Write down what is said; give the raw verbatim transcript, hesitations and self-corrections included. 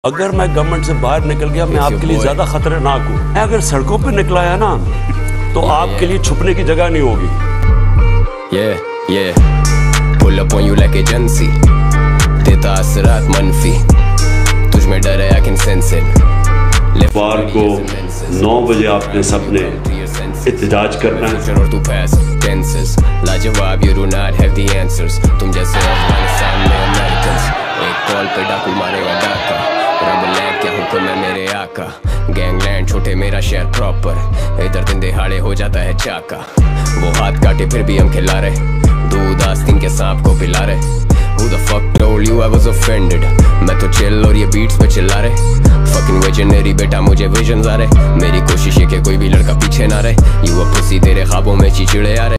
अगर मैं गवर्नमेंट से बाहर निकल गया मैं आपके लिए ज्यादा खतरनाक हूँ। मैं अगर सड़कों पे निकला है ना तो आपके लिए छुपने की जगह नहीं होगी। Yeah, yeah. Pull up on you like agency. देता असरात मनफी, तुझ में डर है I can sense it. बार को नौ बजे आपने सबने एहतजाज करना है और तू pass tenses. लाजवाब you do not have the answers. तुम जैसे अफगानिस्तान में Americans. एक कॉल पे डाकू मारेगा डाका। रब लैंड क्या हुक्म है मेरे आका। गैंगलैंड छोटे मेरा शहर प्रॉपर। इधर दिन दिहाड़े हो जाता है चाका। वो हाथ काटे फिर भी हम खिला रहे। दूध आस्तीन के सांप को पिला रहे। Who the fuck told you I was offended? मैं तो चिल और ये बीट्स पे चिल्ला रहे। Fucking visionary बेटा मुझे विजन्स आ रहे। मेरी कोशिश है कि कोई भी लड़का पीछे ना रहे। You a pussy तेरे ख्वाबों में चिचिड़े आ रहे।